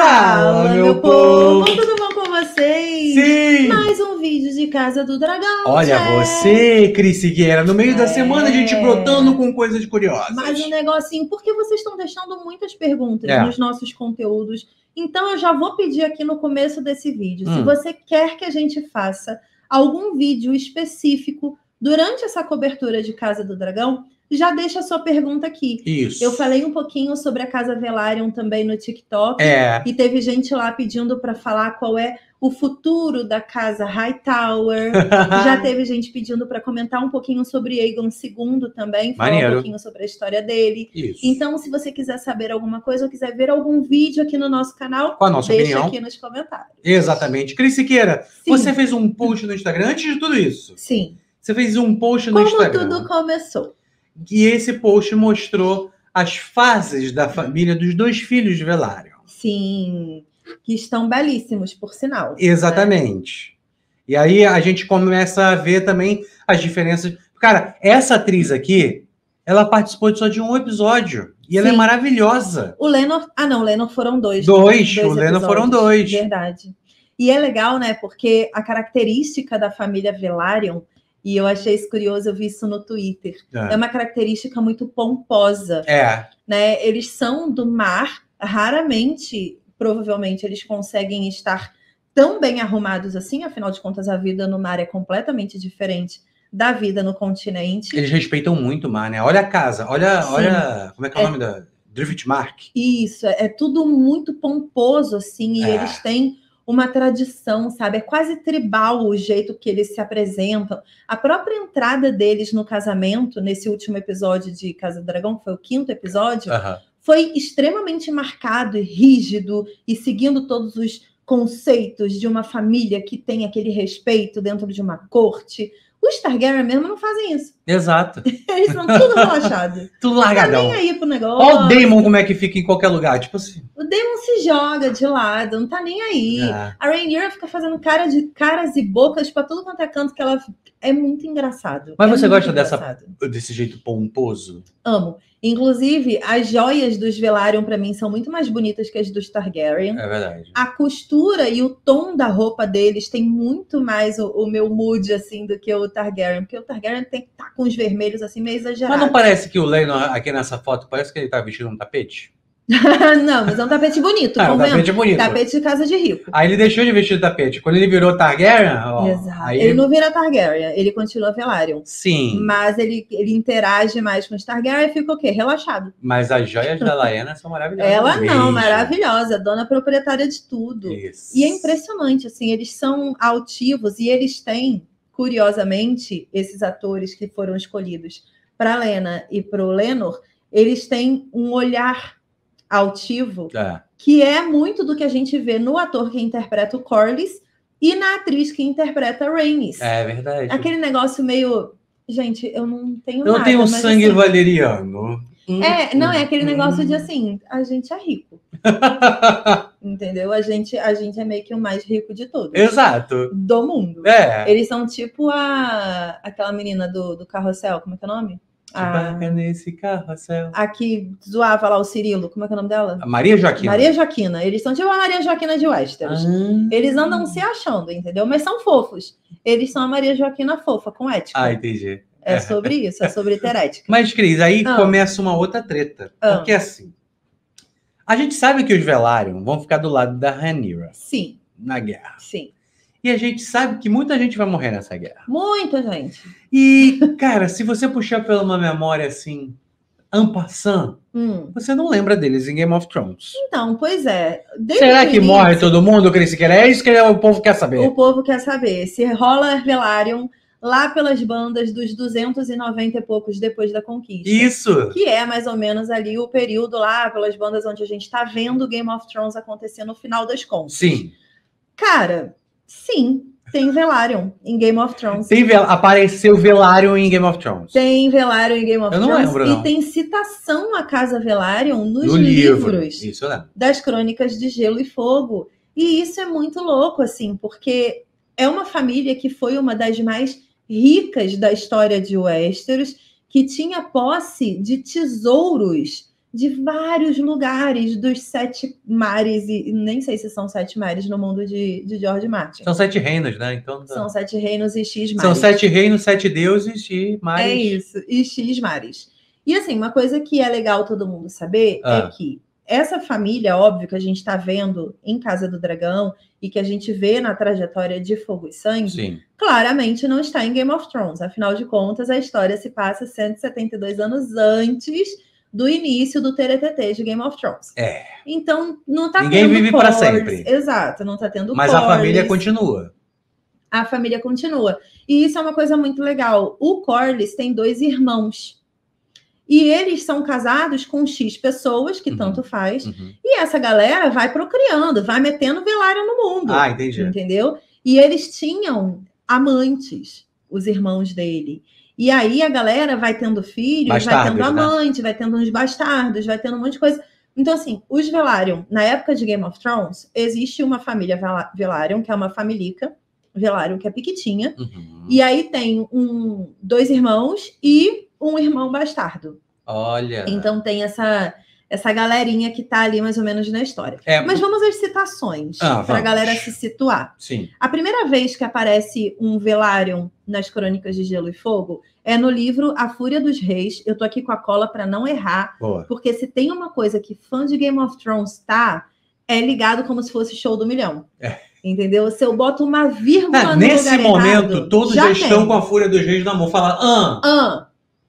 Fala, meu povo! Tudo bom com vocês? Sim! Mais um vídeo de Casa do Dragão. Olha você, Cris Figueira, no meio da semana a gente brotando com coisas curiosas. Mais um negocinho, porque vocês estão deixando muitas perguntas nos nossos conteúdos. Então eu já vou pedir aqui no começo desse vídeo, se você quer que a gente faça algum vídeo específico durante essa cobertura de Casa do Dragão, já deixa a sua pergunta aqui. Isso. Eu falei um pouquinho sobre a Casa Velaryon também no TikTok. E teve gente lá pedindo para falar qual é o futuro da Casa Hightower. Já teve gente pedindo para comentar um pouquinho sobre Aegon II também. Falar um pouquinho sobre a história dele. Isso. Então, se você quiser saber alguma coisa ou quiser ver algum vídeo aqui no nosso canal, com a nossa deixa opinião aqui nos comentários. Exatamente. Cris Siqueira, você fez um post no Instagram antes de tudo isso? Sim. Você fez um post no Instagram. Como tudo começou. E esse post mostrou as fases da família dos dois filhos de Velaryon. Sim, que estão belíssimos, por sinal. Exatamente. Né? E aí a gente começa a ver também as diferenças. Cara, essa atriz aqui, ela participou só de um episódio. E ela é maravilhosa. O Lenor... Ah, não, o Lenor foram dois. Dois, o Lenor foram dois. Verdade. E é legal, né? Porque a característica da família Velaryon, e eu achei isso curioso, eu vi isso no Twitter. É uma característica muito pomposa. Né? Eles são do mar, raramente, provavelmente, eles conseguem estar tão bem arrumados assim, afinal de contas, a vida no mar é completamente diferente da vida no continente. Eles respeitam muito o mar, né? Olha a casa, olha como é que é o nome da Driftmark. Isso, é tudo muito pomposo, assim, e eles têm uma tradição, sabe? É quase tribal o jeito que eles se apresentam. A própria entrada deles no casamento, nesse último episódio de Casa do Dragão, que foi o 5º episódio, foi extremamente marcado e rígido e seguindo todos os conceitos de uma família que tem aquele respeito dentro de uma corte. Os Targaryen mesmo não fazem isso. Exato. Eles são tudo relaxados. Tudo largadão. Não tá nem aí pro negócio. Olha o Daemon como é que fica em qualquer lugar. Tipo assim. O Daemon se joga de lado, não tá nem aí. A Rhaenyra fica fazendo caras e bocas pra tudo quanto é canto que ela... É muito engraçado. Mas você gosta desse jeito pomposo? Amo. Inclusive, as joias dos Velaryon, pra mim, são muito mais bonitas que as dos Targaryen. É verdade. A costura e o tom da roupa deles tem muito mais o meu mood, assim, do que o Targaryen. Porque o Targaryen tem que estar com os vermelhos, assim, meio exagerados. Mas não parece que o Laenor, aqui nessa foto, parece que ele tá vestindo um tapete? Não, mas é um tapete bonito. Um tapete bonito. Tapete de casa de rico. Aí ele deixou de vestir o tapete. Quando ele virou Targaryen... Exato. Aí... Ele não vira Targaryen, ele continua Velaryon. Sim. Mas ele interage mais com os Targaryen e fica o quê? Relaxado. Mas as joias da Laena são maravilhosas. Ela não, maravilhosa. Dona proprietária de tudo. Isso. E é impressionante, assim, eles são altivos e eles têm, curiosamente, esses atores que foram escolhidos para Lena e para o Lenor, eles têm um olhar altivo, que é muito do que a gente vê no ator que interpreta o Corlys e na atriz que interpreta a Rhaenys. É verdade. Aquele negócio meio... Gente, eu não tenho nada. Eu não tenho sangue valeriano. Não, é aquele negócio de assim, a gente é rico. Entendeu? A gente é meio que o mais rico de todos. Exato. Do mundo. Eles são tipo aquela menina do Carrossel, como é que é o nome? Vaca nesse carrossel. A que zoava lá o Cirilo, como é que é o nome dela? A Maria Joaquina. Maria Joaquina. Eles são tipo a Maria Joaquina de Westeros. Eles andam se achando, entendeu? Mas são fofos. Eles são a Maria Joaquina fofa, com ética. Entendi. É sobre isso, é sobre ter ética. Mas, Cris, aí começa uma outra treta. Porque assim, a gente sabe que os Velaryon vão ficar do lado da Rhaenyra. Sim. Na guerra. Sim. E a gente sabe que muita gente vai morrer nessa guerra. Muita gente. E, cara, se você puxar pela uma memória assim, en passant, você não lembra deles em Game of Thrones. Então, pois é. Será que morre todo mundo, Cris? É isso que o povo quer saber. O povo quer saber. Se rola Velaryon lá pelas bandas dos 290 e poucos depois da conquista. Isso! Que é mais ou menos ali o período lá pelas bandas onde a gente tá vendo Game of Thrones acontecer no final das contas. Sim. Cara, sim, tem Velaryon em Game of Thrones. Apareceu Velaryon em Game of Thrones. Tem Velaryon em Game of Thrones. Eu não lembro, não. E tem citação à Casa Velaryon nos livros isso, né? das Crônicas de Gelo e Fogo. E isso é muito louco, assim, porque é uma família que foi uma das mais ricas da história de Westeros, que tinha posse de tesouros de vários lugares dos 7 mares, e nem sei se são 7 mares no mundo de George Martin. São 7 reinos, né? Então, São 7 reinos e X mares. São 7 reinos, 7 deuses e mares. É isso, e X mares. E assim, uma coisa que é legal todo mundo saber é que essa família, óbvio, que a gente está vendo em Casa do Dragão e que a gente vê na trajetória de Fogo e Sangue, Sim. claramente não está em Game of Thrones. Afinal de contas, a história se passa 172 anos antes do início do TTT de Game of Thrones. Então, não está tendo Ninguém vive para sempre. Exato, não está tendo Mas a família continua. A família continua. E isso é uma coisa muito legal. O Corlys tem 2 irmãos. E eles são casados com X pessoas, que tanto faz. E essa galera vai procriando, vai metendo Velaryon no mundo. Ah, entendi. Entendeu? E eles tinham amantes, os irmãos dele. E aí a galera vai tendo filhos, bastardos, vai tendo amante, vai tendo uns bastardos, vai tendo um monte de coisa. Então, assim, os Velaryon, na época de Game of Thrones, existe uma família Velaryon, que é uma famílica, Velaryon, que é piquitinha. E aí tem 2 irmãos e um irmão bastardo. Olha. Então tem essa galerinha que tá ali mais ou menos na história. Mas vamos às citações, para a galera se situar. Sim. A primeira vez que aparece um Velaryon nas Crônicas de Gelo e Fogo é no livro A Fúria dos Reis. Eu tô aqui com a cola para não errar. Boa. Porque se tem uma coisa que fã de Game of Thrones é ligado como se fosse Show do Milhão. Entendeu? Se eu boto uma vírgula no nesse lugar momento, errado, todos já estão com a Fúria dos Reis na mão. Fala,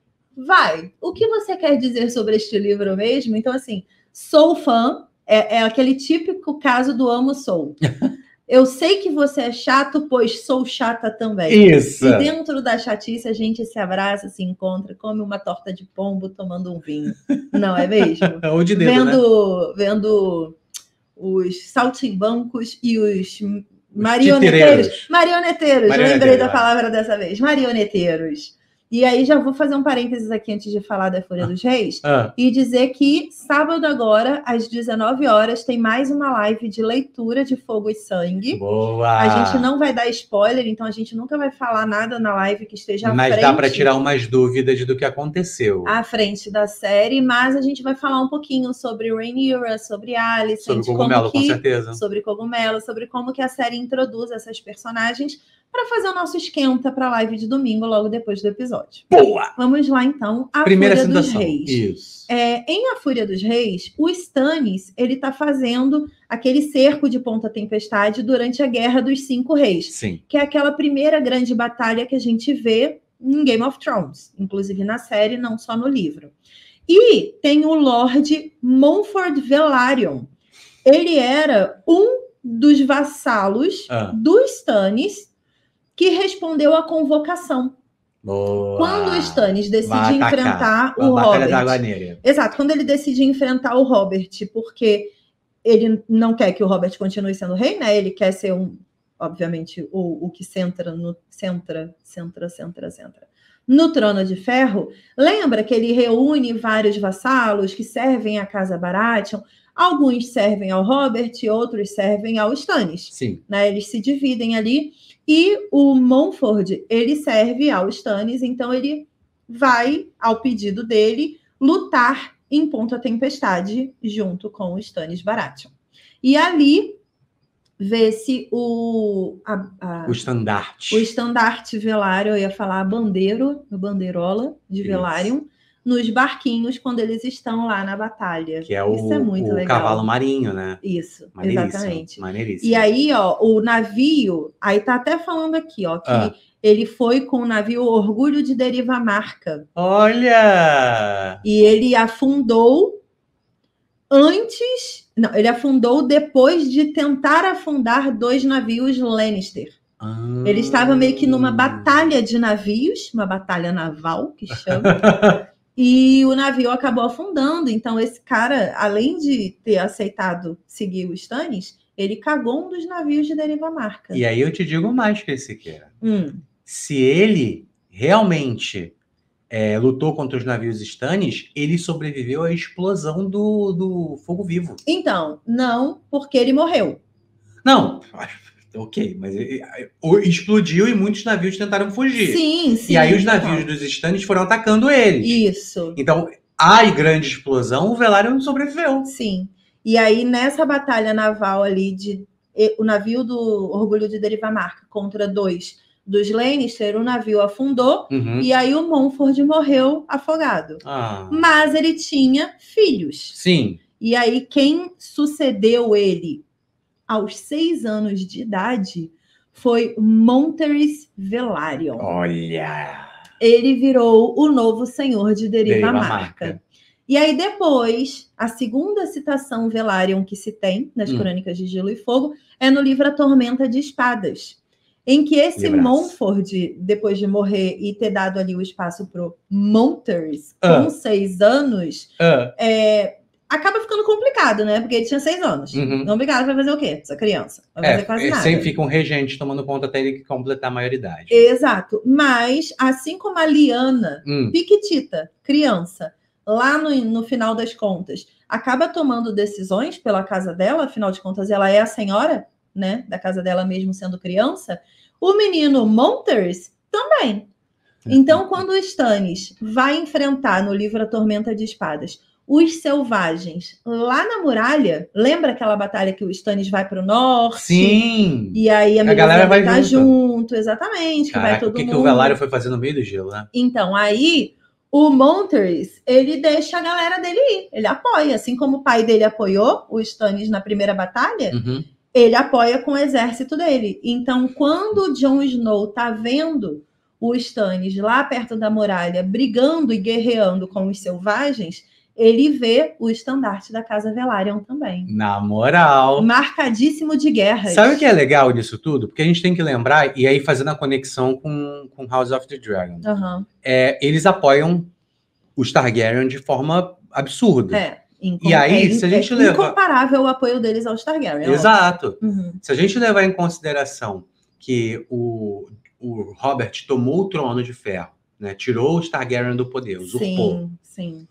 vai. O que você quer dizer sobre este livro mesmo? Então, assim, sou fã. É aquele típico caso do amo-sou. Eu sei que você é chato, pois sou chata também. Isso. E dentro da chatice, a gente se abraça, se encontra, come uma torta de pombo, tomando um vinho. Não é mesmo? Ou de dedo, vendo os saltimbancos e os marioneteiros. Marioneteiros, lembrei da palavra dessa vez. Marioneteiros. E aí já vou fazer um parênteses aqui antes de falar da Fúria dos Reis e dizer que sábado agora, às 19 horas, tem mais uma live de leitura de Fogo e Sangue. Boa! A gente não vai dar spoiler, então a gente nunca vai falar nada na live que esteja à frente. Mas dá para tirar umas dúvidas do que aconteceu. À frente da série, mas a gente vai falar um pouquinho sobre Rhaenyra, sobre Alicent. Sobre cogumelo, com certeza. Sobre cogumelo, sobre como que a série introduz essas personagens para fazer o nosso esquenta para a live de domingo, logo depois do episódio. Boa! Vamos lá, então, a Primeira Fúria dos citação. Reis. Isso. Em A Fúria dos Reis, o Stannis, ele está fazendo aquele cerco de Ponta Tempestade durante a Guerra dos 5 Reis. Sim. Que é aquela primeira grande batalha que a gente vê em Game of Thrones, inclusive na série, não só no livro. E tem o Lord Montford Velaryon. Ele era um dos vassalos do Stannis que respondeu à convocação. Boa. Quando o Stannis decide enfrentar o Robert. Da Água Negra. Exato, quando ele decide enfrentar o Robert, porque ele não quer que o Robert continue sendo rei, né? Ele quer ser obviamente, o que centra no Trono de Ferro. Lembra que ele reúne vários vassalos que servem à Casa Baratheon. Alguns servem ao Robert, outros servem ao Stannis. Sim. Né? Eles se dividem ali. E o Montford, ele serve ao Stannis, então ele vai, ao pedido dele, lutar em Ponta Tempestade junto com o Stannis Baratheon. E ali vê-se o estandarte. O estandarte Velaryon, eu ia falar bandeirola de Velaryon, nos barquinhos quando eles estão lá na batalha. Que é isso é muito legal. Cavalo marinho, né? Isso, exatamente. Maneiríssimo. E aí, ó, o navio, aí tá até falando aqui, ó, que ele foi com o navio Orgulho de Deriva Marca. Olha! E ele afundou ele afundou depois de tentar afundar 2 navios Lannister. Ele estava meio que numa batalha de navios, uma batalha naval, que chama. E o navio acabou afundando. Então, esse cara, além de ter aceitado seguir o Stannis, ele cagou um dos navios de Deriva Marca. E aí eu te digo mais que esse cara. Se ele realmente lutou contra os navios Stannis, ele sobreviveu à explosão do fogo vivo. Então, não, porque ele morreu. Não, ok, mas explodiu e muitos navios tentaram fugir. Sim. E aí os navios dos Stannis foram atacando eles. Isso. Então, a grande explosão, o Velaryon sobreviveu. Sim. E aí, nessa batalha naval ali, o navio do Orgulho de Derivamarca contra 2 dos Lannister, o navio afundou, e aí o Montford morreu afogado. Mas ele tinha filhos. Sim. E aí, quem sucedeu ele aos 6 anos de idade foi Monterys Velaryon. Olha! Ele virou o novo senhor de Derivamarca. E aí depois, a segunda citação Velaryon que se tem nas Crônicas de Gelo e Fogo é no livro A Tormenta de Espadas, em que esse Montford, depois de morrer e ter dado ali o espaço pro Monterys, com 6 anos, acaba ficando complicado, né? Porque ele tinha 6 anos. Não obrigado, vai fazer o quê? Essa criança. Vai fazer quase nada. Sempre fica um regente tomando conta até ele completar a maioridade. Exato. Mas, assim como a Lyanna, piquitita, criança, lá no final das contas, acaba tomando decisões pela casa dela, afinal de contas, ela é a senhora, né? Da casa dela mesmo sendo criança. O menino Monterys também. Então, quando o Stannis vai enfrentar no livro A Tormenta de Espadas os selvagens lá na muralha, lembra aquela batalha que o Stannis vai para o norte? Sim! E aí a galera vai estar junto, exatamente. Caraca, que vai todo mundo. O que o Velaryon foi fazer no meio do gelo, né? Então, aí o Monterys, ele deixa a galera dele ir. Ele apoia, assim como o pai dele apoiou o Stannis na primeira batalha, ele apoia com o exército dele. Então, quando o Jon Snow tá vendo o Stannis lá perto da muralha, brigando e guerreando com os selvagens, ele vê o estandarte da Casa Velaryon também. Na moral. Marcadíssimo de guerras. Sabe o que é legal disso tudo? Porque a gente tem que lembrar, e aí fazendo a conexão com House of the Dragon, eles apoiam os Targaryen de forma absurda. E aí, se a gente levar... incomparável o apoio deles aos Targaryen. Exato. Se a gente levar em consideração que o Robert tomou o trono de ferro, né? Tirou os Targaryen do poder, usurpou. Sim.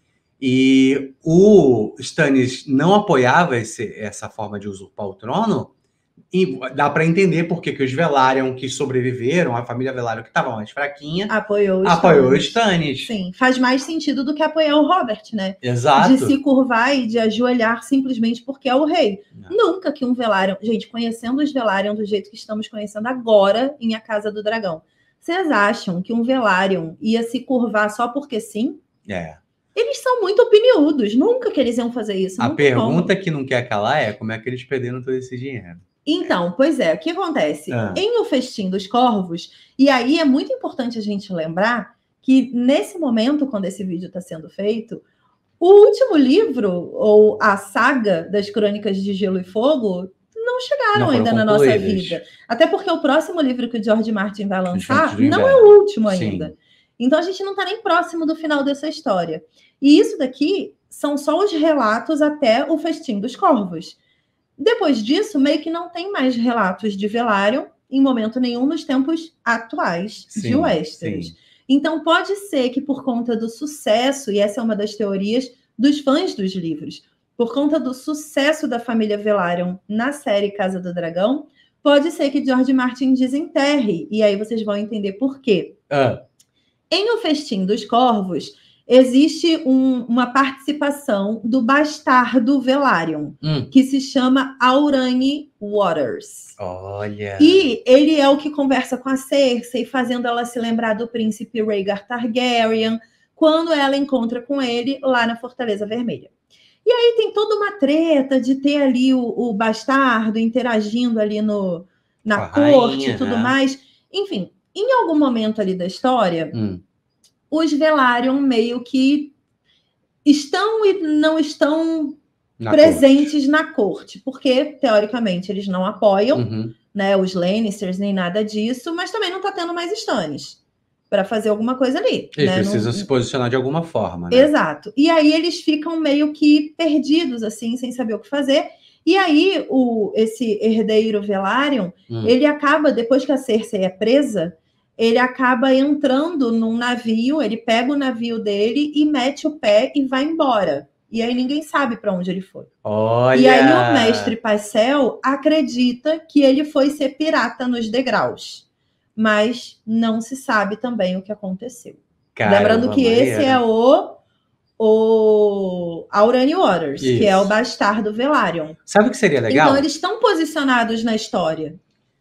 E o Stannis não apoiava essa forma de usurpar o trono, e dá para entender por que os Velaryon que sobreviveram, a família Velaryon que estava mais fraquinha, apoiou o Stannis. Sim, faz mais sentido do que apoiar o Robert, né? Exato. De se curvar e de ajoelhar simplesmente porque é o rei. Nunca que um Velaryon... Gente, conhecendo os Velaryon do jeito que estamos conhecendo agora em A Casa do Dragão, vocês acham que um Velaryon ia se curvar só porque sim? Eles são muito opiniudos. Nunca que eles iam fazer isso. A pergunta que não quer calar é como é que eles perderam todo esse dinheiro? Então, pois é. O que acontece? Em O Festim dos Corvos, e aí é muito importante a gente lembrar que nesse momento, quando esse vídeo está sendo feito, o último livro, ou a saga das Crônicas de Gelo e Fogo, não chegaram ainda na nossa vida. Até porque o próximo livro que o George Martin vai lançar não é o último ainda. Então, a gente não está nem próximo do final dessa história. E isso daqui são só os relatos até o Festim dos Corvos. Depois disso, meio que não tem mais relatos de Velaryon em momento nenhum nos tempos atuais de Westeros. Então, pode ser que por conta do sucesso, e essa é uma das teorias dos fãs dos livros, por conta do sucesso da família Velaryon na série Casa do Dragão, pode ser que George Martin desenterre. E aí vocês vão entender por quê. Em O Festim dos Corvos, existe uma participação do bastardo Velaryon, que se chama Aurane Waters. Olha! E ele é o que conversa com a Cersei, fazendo ela se lembrar do príncipe Rhaegar Targaryen, quando ela encontra com ele lá na Fortaleza Vermelha. E aí tem toda uma treta de ter ali o bastardo interagindo ali na corte e tudo mais. Enfim, em algum momento ali da história, os Velaryon meio que estão e não estão presentes na corte, porque, teoricamente, eles não apoiam né, os Lannisters nem nada disso, mas também não está tendo mais Stannis para fazer alguma coisa ali. Eles precisam se posicionar de alguma forma, né? Exato. E aí eles ficam meio que perdidos, assim, sem saber o que fazer. E aí esse herdeiro Velaryon, ele acaba, depois que a Cersei é presa, ele acaba entrando num navio, ele pega o navio dele e mete o pé e vai embora. E aí ninguém sabe para onde ele foi. Olha! E aí o mestre Pycelle acredita que ele foi ser pirata nos degraus. Mas não se sabe também o que aconteceu. Caramba, lembrando que esse é o o Aurane Waters, Isso. que é o bastardo Velaryon. Sabe o que seria legal? Então eles estão posicionados na história.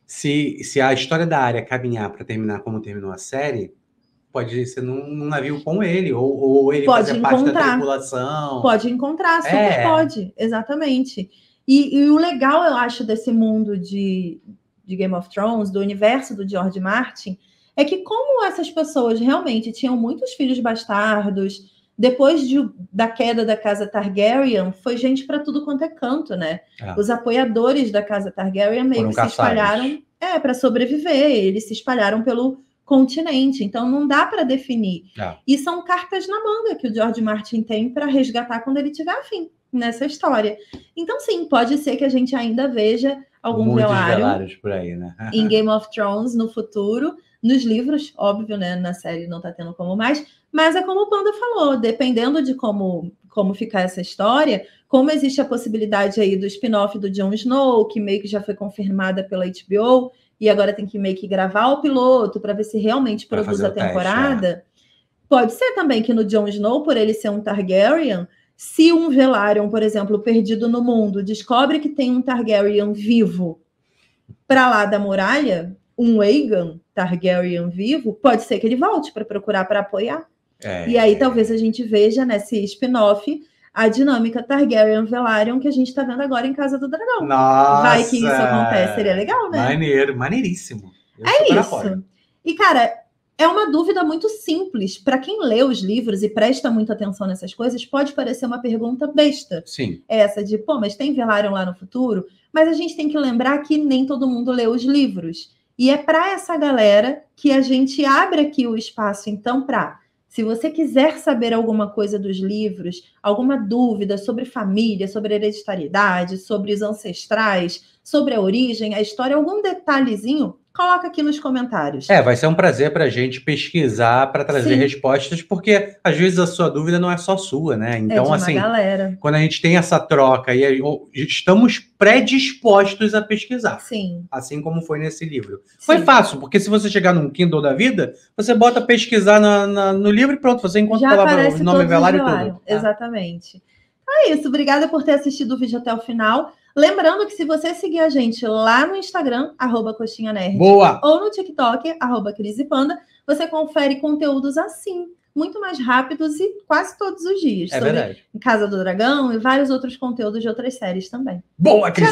Se a história da Arya caminhar para terminar como terminou a série, pode ser num navio com ele, ou ele Pode fazer parte da encontrar. tripulação. Pode encontrar, super pode, exatamente. E o legal, eu acho, desse mundo de Game of Thrones, do universo do George Martin, é que como essas pessoas realmente tinham muitos filhos bastardos, depois da queda da casa Targaryen, foi gente para tudo quanto é canto, né? Os apoiadores da casa Targaryen meio que se espalharam para sobreviver, eles se espalharam pelo continente, então não dá para definir. E são cartas na manga que o George Martin tem para resgatar quando ele tiver afim nessa história. Então, sim, pode ser que a gente ainda veja algum velário por aí, né? em Game of Thrones no futuro. Nos livros, óbvio, né? Na série não tá tendo como mais, mas é como o Panda falou, dependendo de como ficar essa história, como existe a possibilidade aí do spin-off do Jon Snow, que meio que já foi confirmada pela HBO, e agora tem que meio que gravar o piloto para ver se realmente produz a temporada. Pode ser também que no Jon Snow, por ele ser um Targaryen, se um Velaryon, por exemplo, perdido no mundo, descobre que tem um Targaryen vivo para lá da muralha, um Aegon Targaryen vivo, pode ser que ele volte para procurar para apoiar. E aí talvez a gente veja nesse spin-off a dinâmica Targaryen-Velaryon que a gente está vendo agora em Casa do Dragão. Nossa! Vai que isso acontece, seria legal, né? Maneiro, maneiríssimo. Isso. E, cara, é uma dúvida muito simples. Para quem lê os livros e presta muita atenção nessas coisas, pode parecer uma pergunta besta. Sim. Essa de, mas tem Velaryon lá no futuro? Mas a gente tem que lembrar que nem todo mundo lê os livros. E é para essa galera que a gente abre aqui o espaço, então, para... Se você quiser saber alguma coisa dos livros, alguma dúvida sobre família, sobre hereditariedade, sobre os ancestrais, sobre a origem, a história, algum detalhezinho, coloca aqui nos comentários. Vai ser um prazer para a gente pesquisar, para trazer respostas, porque às vezes a sua dúvida não é só sua, né? Então, assim, galera. Quando a gente tem essa troca e estamos predispostos a pesquisar. Sim. Assim como foi nesse livro. Foi fácil, porque se você chegar num Kindle da vida, você bota pesquisar no livro e pronto, você encontra a palavra, o nome Velário e tudo. Exatamente. É isso, obrigada por ter assistido o vídeo até o final. Lembrando que se você seguir a gente lá no Instagram, @coxinhanerd, ou no TikTok, @crisepanda, você confere conteúdos assim, muito mais rápidos e quase todos os dias. É verdade. Casa do Dragão e vários outros conteúdos de outras séries também. Boa, Cris!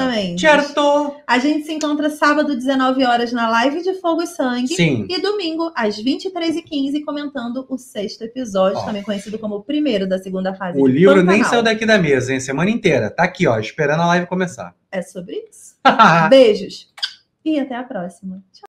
Certo! A gente se encontra sábado, 19 horas, na live de Fogo e Sangue. Sim. E domingo, às 23h15, comentando o 6º episódio, também conhecido como o primeiro da segunda fase. O livro nem saiu daqui da mesa, hein? Semana inteira. Tá aqui, esperando a live começar. É sobre isso. Beijos. E até a próxima. Tchau.